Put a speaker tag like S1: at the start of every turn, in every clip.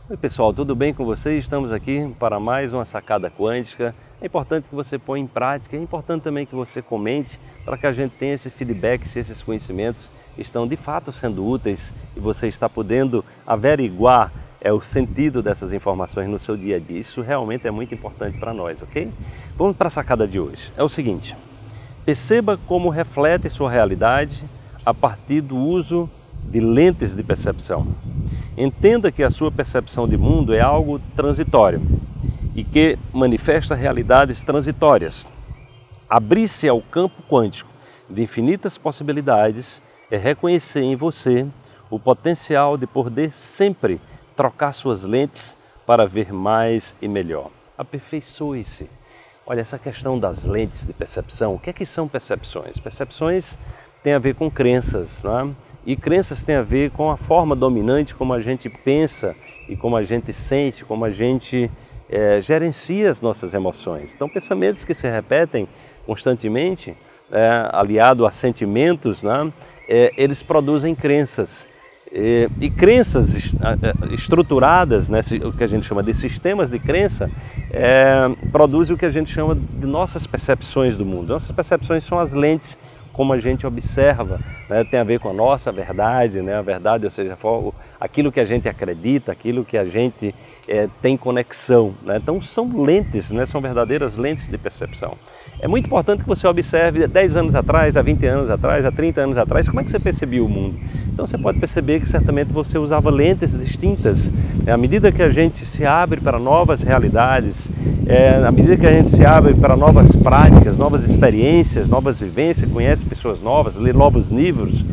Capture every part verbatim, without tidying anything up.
S1: Oi pessoal, tudo bem com vocês? Estamos aqui para mais uma sacada quântica. É importante que você ponha em prática, é importante também que você comente para que a gente tenha esse feedback, se esses conhecimentos estão de fato sendo úteis e você está podendo averiguar é, o sentido dessas informações no seu dia a dia. Isso realmente é muito importante para nós, ok? Vamos para a sacada de hoje. É o seguinte, perceba como reflete sua realidade a partir do uso de lentes de percepção. Entenda que a sua percepção de mundo é algo transitório e que manifesta realidades transitórias. Abrir-se ao campo quântico de infinitas possibilidades é reconhecer em você o potencial de poder sempre trocar suas lentes para ver mais e melhor. Aperfeiçoe-se. Olha, essa questão das lentes de percepção, o que é que são percepções? Percepções têm a ver com crenças, não é? E crenças têm a ver com a forma dominante como a gente pensa e como a gente sente, como a gente é, gerencia as nossas emoções. Então, pensamentos que se repetem constantemente, é, aliado a sentimentos, né, é, eles produzem crenças. E, e crenças estruturadas, né, o que a gente chama de sistemas de crença, é, produzem o que a gente chama de nossas percepções do mundo. Nossas percepções são as lentes como a gente observa, né? Tem a ver com a nossa verdade, né? A verdade, ou seja, aquilo que a gente acredita, aquilo que a gente é, tem conexão, né? Então são lentes, né? São verdadeiras lentes de percepção. É muito importante que você observe dez anos atrás, há vinte anos atrás, há trinta anos atrás, como é que você percebia o mundo. Então você pode perceber que certamente você usava lentes distintas. À medida que a gente se abre para novas realidades, é, à medida que a gente se abre para novas práticas, novas experiências, novas vivências, conhece pessoas novas, lê novos livros,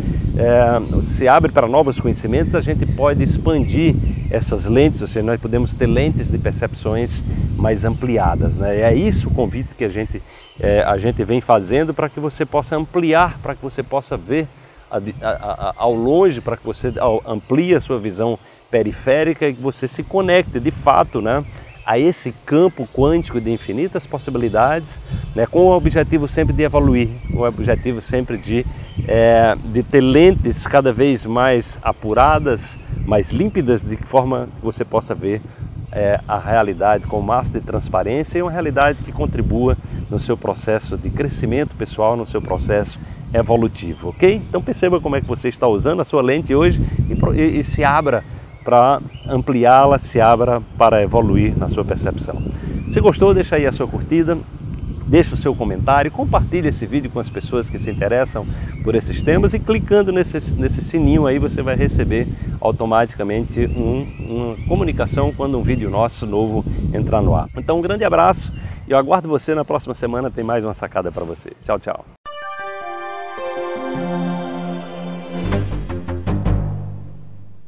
S1: é, se abre para novos conhecimentos, a gente pode expandir essas lentes, ou seja, nós podemos ter lentes de percepções mais ampliadas, né? É isso o convite que a gente, é, a gente vem fazendo para que você possa ampliar, para que você possa ver a, a, a, ao longe, para que você amplie a sua visão periférica e que você se conecte de fato, né, a esse campo quântico de infinitas possibilidades, né, com o objetivo sempre de evoluir, com o objetivo sempre de, é, de ter lentes cada vez mais apuradas, mais límpidas, de forma que você possa ver é, a realidade com massa de transparência e uma realidade que contribua no seu processo de crescimento pessoal, no seu processo evolutivo, ok? Então perceba como é que você está usando a sua lente hoje e, e, e se abra para ampliá-la, se abra para evoluir na sua percepção. Se gostou, deixa aí a sua curtida, deixa o seu comentário, compartilhe esse vídeo com as pessoas que se interessam por esses temas e clicando nesse, nesse sininho aí você vai receber automaticamente um, uma comunicação quando um vídeo nosso novo entrar no ar. Então um grande abraço e eu aguardo você na próxima semana, tem mais uma sacada para você. Tchau, tchau.